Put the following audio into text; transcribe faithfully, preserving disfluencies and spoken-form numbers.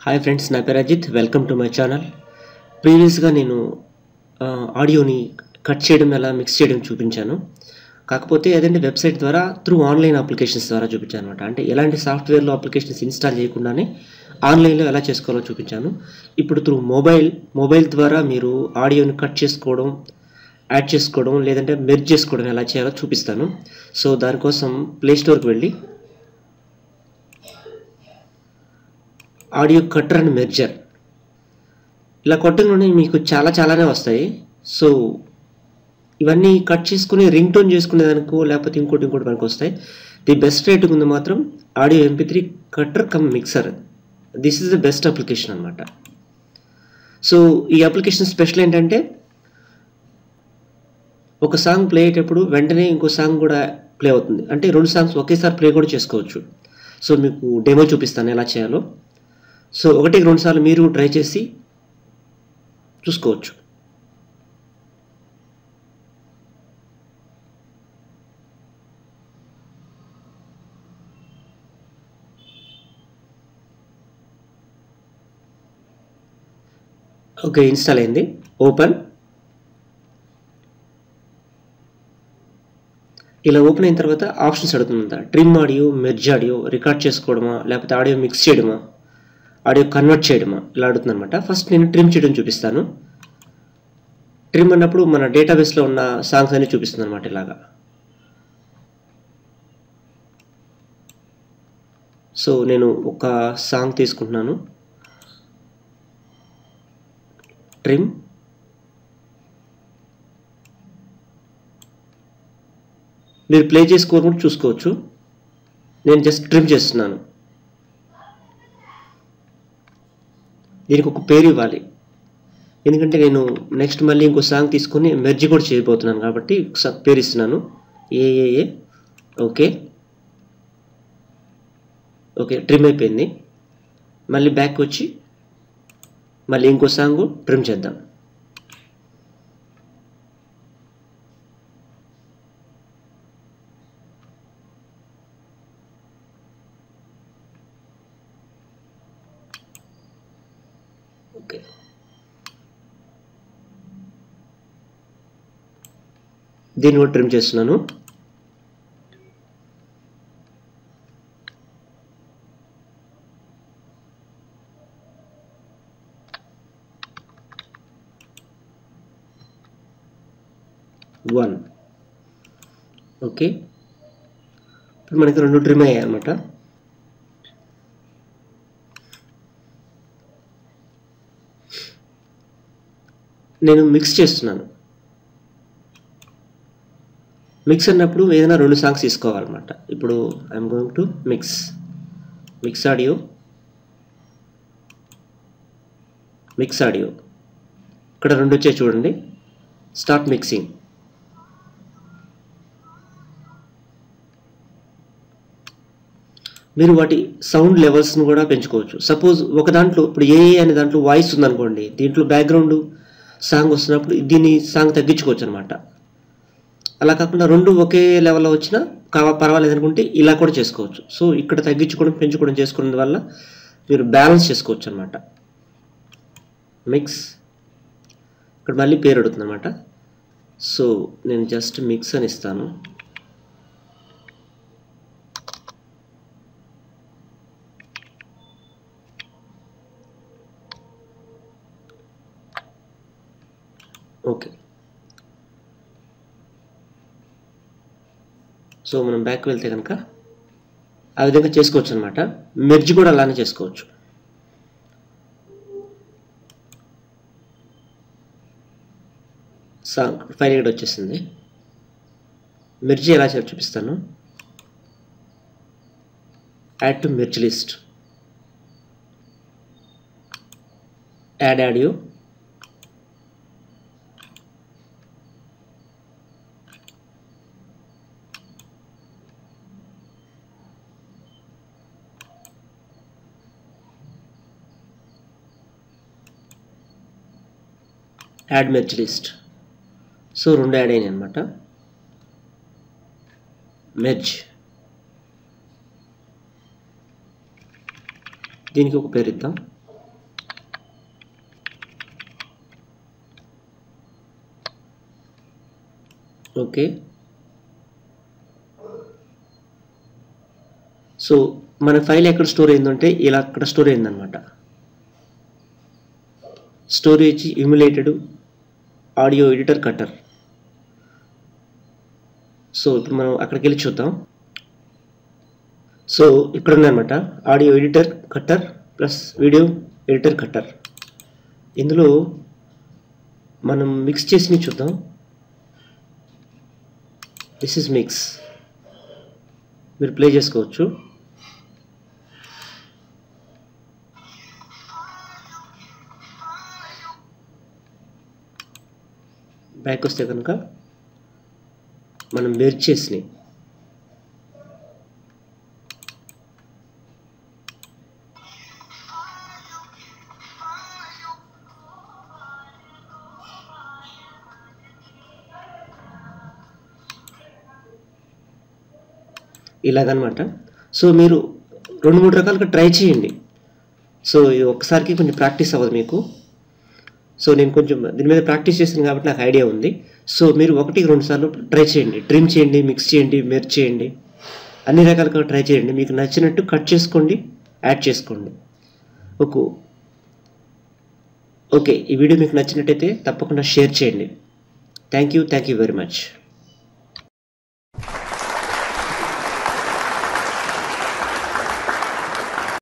Hi friends, నా పేరు Ajith. Welcome to my channel. ప్రీవియస్గా నేను ఆడియోని కట్ చేయడం, ఎలా మిక్స్ చేయడం చూపించాను. కాకపోతే అదంటే వెబ్సైట్ ద్వారా త్రూ ఆన్లైన్ అప్లికేషన్స్ ద్వారా చూపించాను అనమాట. అంటే ఎలాంటి సాఫ్ట్వేర్లో అప్లికేషన్స్ ఇన్స్టాల్ చేయకుండానే ఆన్లైన్లో ఎలా చేసుకోవాలో చూపించాను. ఇప్పుడు త్రూ మొబైల్ మొబైల్ ద్వారా మీరు ఆడియోని కట్ చేసుకోవడం, యాడ్ చేసుకోవడం, లేదంటే మెర్జ్ చేసుకోవడం ఎలా చేయాలో చూపిస్తాను. సో దానికోసం ప్లేస్టోర్కి వెళ్ళి ఆడియో కట్టర్ అండ్ మెర్జర్ ఇలా కొట్టగానే మీకు చాలా చాలానే వస్తాయి. సో ఇవన్నీ కట్ చేసుకుని రింగ్ టోన్ చేసుకునేదానికో లేకపోతే ఇంకోటి ఇంకోటి మనకు వస్తాయి. ది బెస్ట్ రేటింగ్ ఉంది మాత్రం audio MP three cutter come mixer. This is the best application అనమాట. సో ఈ అప్లికేషన్ స్పెషల్ ఏంటంటే ఒక సాంగ్ ప్లే అయ్యేటప్పుడు వెంటనే ఇంకో సాంగ్ కూడా ప్లే అవుతుంది. అంటే రెండు సాంగ్స్ ఒకేసారి ప్లే కూడా చేసుకోవచ్చు. సో మీకు డెమో చూపిస్తాను ఎలా చేయాలో. సో ఒకటికి రెండు సార్లు మీరు ట్రై చేసి చూసుకోవచ్చు. ఓకే, ఇన్స్టాల్ అయింది. ఓపెన్. ఇలా ఓపెన్ అయిన తర్వాత ఆప్షన్స్ అడుగుతుందంట. Trim audio, merge audio, record చేసుకోవడమా, లేకపోతే ఆడియో మిక్స్ చేయడమా, ఆడియో కన్వర్ట్ చేయడమా, ఇలా అడుగుతుంది అనమాట. ఫస్ట్ నేను ట్రిమ్ చేయడం చూపిస్తాను. ట్రిమ్ అన్నప్పుడు మన డేటాబేస్లో ఉన్న సాంగ్స్ అన్ని చూపిస్తుంది అనమాట. ఇలాగా సో నేను ఒక సాంగ్ తీసుకుంటున్నాను. ట్రిమ్. మీరు ప్లే చేసుకోకుండా చూసుకోవచ్చు. నేను జస్ట్ ట్రిమ్ చేస్తున్నాను. దీనికి ఒక పేరు ఇవ్వాలి, ఎందుకంటే నేను నెక్స్ట్ మళ్ళీ ఇంకో సాంగ్ తీసుకొని మెర్జ్ కూడా చేయబోతున్నాను కాబట్టి పేరు ఇస్తున్నాను. ఏఏఏ. ఓకే ఓకే ట్రిమ్ అయిపోయింది. మళ్ళీ బ్యాక్ వచ్చి మళ్ళీ ఇంకో సాంగ్ ట్రిమ్ చేద్దాం. ఓకే, దీన్ని కూడా ట్రిమ్ చేస్తున్నాను. వన్. ఓకే, ఇప్పుడు మనకి రెండు ట్రిమ్ అయ్యాయి అన్నమాట. నేను మిక్స్ చేస్తున్నాను. మిక్స్ అన్నప్పుడు ఏదైనా రెండు సాంగ్స్ తీసుకోవాలన్నమాట. ఇప్పుడు I'm going to mix mix audio mix audio ఇక్కడ రెండు వచ్చాయి చూడండి. Start mixing. మీరు వాటి సౌండ్ లెవెల్స్ను కూడా పెంచుకోవచ్చు. సపోజ్ ఒక దాంట్లో ఇప్పుడు ఏ అనే దాంట్లో వాయిస్ ఉందనుకోండి, దీంట్లో బ్యాక్గ్రౌండ్ సాంగ్ వస్తున్నప్పుడు దీన్ని సాంగ్ తగ్గించుకోవచ్చు అనమాట. అలా కాకుండా రెండు ఒకే లెవెల్లో వచ్చినా కావా పర్వాలేదు అనుకుంటే ఇలా కూడా చేసుకోవచ్చు. సో ఇక్కడ తగ్గించుకోవడం పెంచుకోవడం చేసుకునే వల్ల మీరు బ్యాలెన్స్ చేసుకోవచ్చు అనమాట. మిక్స్. ఇక్కడ మళ్ళీ పేరు అడుగుతుంది అనమాట. సో నేను జస్ట్ మిక్స్ అని ఇస్తాను. ఓకే, సో మనం బ్యాక్ వెళ్తే కనుక ఆ విధంగా చేసుకోవచ్చు అనమాట. మెర్జ్ కూడా అలానే చేసుకోవచ్చు. సాంగ్ ఫైల్ ఇక్కడ వచ్చేసింది. మెర్జ్ ఎలా చేయాలో చూపిస్తాను. Add to merge list. Add audio. Add merge list. So రెండు యాడ్ అయినాయి అనమాట. మెర్జ్. దీనికి ఒక పేరు ఇద్దాం. ఓకే. సో మన ఫైల్ ఎక్కడ స్టోర్ అయిందంటే ఇలా అక్కడ స్టోర్ అయిందనమాట. Storage emulated audio editor cutter. So ఇప్పుడు మనం అక్కడికి వెళ్ళి చూద్దాం. సో ఇక్కడ ఉందన్నమాట audio editor cutter plus video editor cutter. ఇందులో మనం మిక్స్ చేసి చూద్దాం. This is mix. మీరు ప్లే చేసుకోవచ్చు. బ్యాక్ వస్తే కనుక మనం మెర్జ్ చేసినాయి. ఇలాగనమాట. సో మీరు రెండు మూడు రకాలుగా ట్రై చేయండి. సో ఇది ఒక్కసారికి కొంచెం ప్రాక్టీస్ అవ్వదు మీకు. సో నేను కొంచెం దీని మీద ప్రాక్టీస్ చేసాను కాబట్టి నాకు ఐడియా ఉంది. సో మీరు ఒకటికి రెండు సార్లు ట్రై చేయండి. ట్రిమ్ చేయండి, మిక్స్ చేయండి, మెర్జ్ చేయండి, అన్ని రకాలుగా ట్రై చేయండి. మీకు నచ్చినట్టు కట్ చేసుకోండి, యాడ్ చేసుకోండి. ఓకే ఓకే ఈ వీడియో మీకు నచ్చినట్టయితే తప్పకుండా షేర్ చేయండి. Thank you thank you very much.